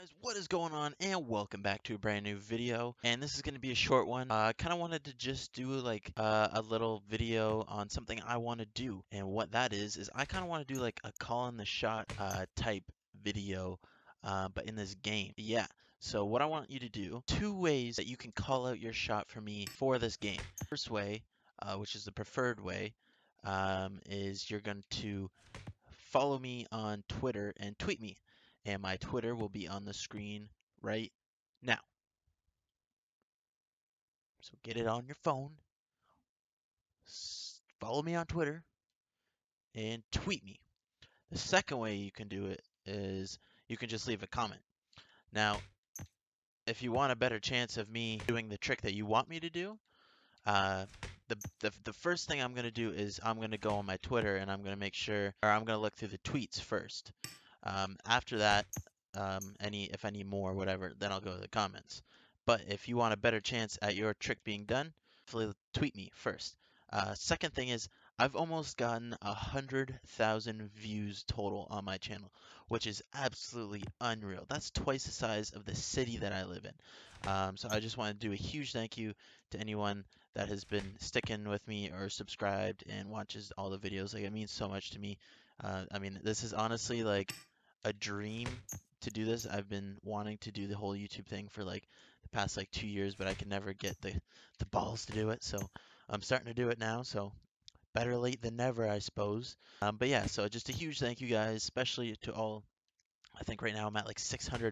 what is going on, and welcome back to a brand new video. And this is going to be a short one. I kind of wanted to just do like a little video on something I want to do, and what that is I kind of want to do like a call in the shot type video, but in this game. Yeah. So what I want you to do, two ways that you can call out your shot for me for this game. First way, which is the preferred way, is you're going to follow me on Twitter and tweet me. And my Twitter will be on the screen right now. So get it on your phone, follow me on Twitter, and tweet me. The second way you can do it is you can just leave a comment. Now, if you want a better chance of me doing the trick that you want me to do, the first thing I'm going to do is I'm going to go on my Twitter and I'm going to make sure, or I'm going to look through the tweets first. After that, if I need more, whatever, then I'll go to the comments. But if you want a better chance at your trick being done, please tweet me first. Second thing is, I've almost gotten 100,000 views total on my channel, which is absolutely unreal. That's twice the size of the city that I live in. So I just want to do a huge thank you to anyone that has been sticking with me or subscribed and watches all the videos. Like, it means so much to me. I mean, this is honestly like a dream to do this. I've been wanting to do the whole YouTube thing for like the past like 2 years, but I can never get the balls to do it. So I'm starting to do it now. So better late than never, I suppose. But yeah, so just a huge thank you guys, especially to all. I think right now I'm at like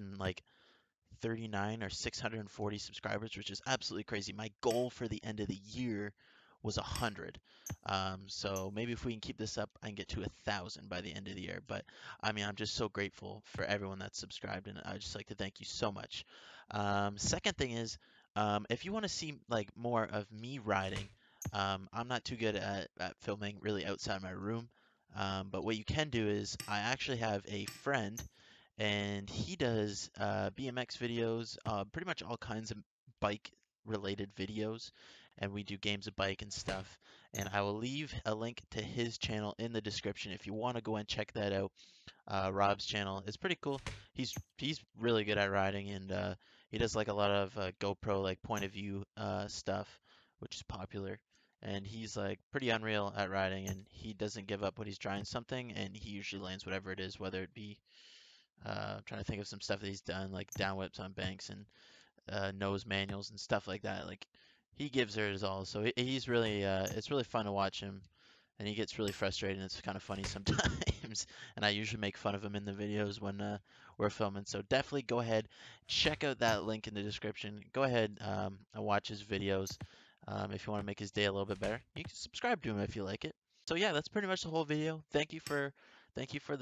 639 or 640 subscribers, which is absolutely crazy. My goal for the end of the year was 100. So maybe if we can keep this up, I can get to 1,000 by the end of the year. But I mean, I'm just so grateful for everyone that's subscribed, and I'd just like to thank you so much. Second thing is, if you want to see like more of me riding, I'm not too good at filming really outside my room. But what you can do is I actually have a friend, and he does BMX videos, pretty much all kinds of bike related videos, and we do games of bike and stuff. And I will leave a link to his channel in the description if you want to go and check that out. Rob's channel is pretty cool. He's really good at riding, and he does like a lot of GoPro like point of view stuff, which is popular. And he's like pretty unreal at riding, and he doesn't give up when he's trying something, and he usually lands whatever it is, whether it be I'm trying to think of some stuff that he's done, like down whips on banks and nose manuals and stuff like that. Like, he gives it his all. So he's really, it's really fun to watch him, and he gets really frustrated. And it's kind of funny sometimes, and I usually make fun of him in the videos when we're filming. So definitely go ahead, check out that link in the description. Go ahead and watch his videos. If you want to make his day a little bit better, you can subscribe to him if you like it. So yeah, that's pretty much the whole video. Thank you for the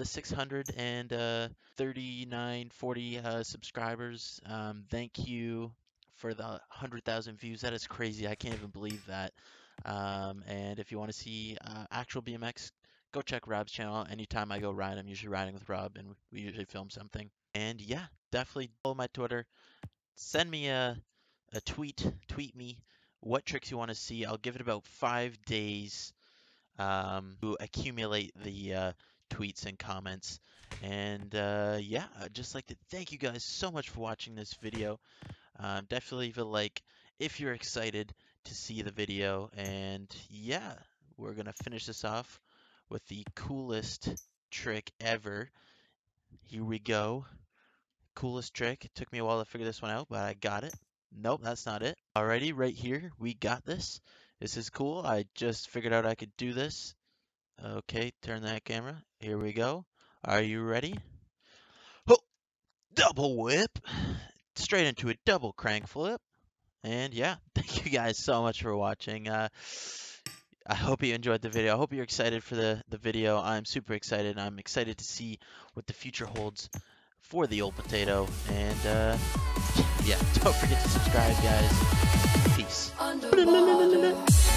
639, 40 subscribers. Thank you for the 100,000 views. That is crazy. I can't even believe that. And if you want to see actual BMX, go check Rob's channel. Anytime I go ride, I'm usually riding with Rob, and we usually film something. And yeah, definitely follow my Twitter. Send me a tweet me what tricks you want to see. I'll give it about 5 days to accumulate the tweets and comments. And yeah, I'd just like to thank you guys so much for watching this video. Definitely leave a like if you're excited to see the video. And yeah, we're going to finish this off with the coolest trick ever. Here we go. Coolest trick. It took me a while to figure this one out, but I got it. Nope, that's not it. Alrighty, right here, we got this. This is cool. I just figured out I could do this. Okay, turn that camera. Here we go. Are you ready? Oh, double whip. Straight into a double crank flip. And yeah, thank you guys so much for watching. I hope you enjoyed the video. I hope you're excited for the video. I'm super excited. I'm excited to see what the future holds for the old potato. And yeah, don't forget to subscribe, guys. Peace.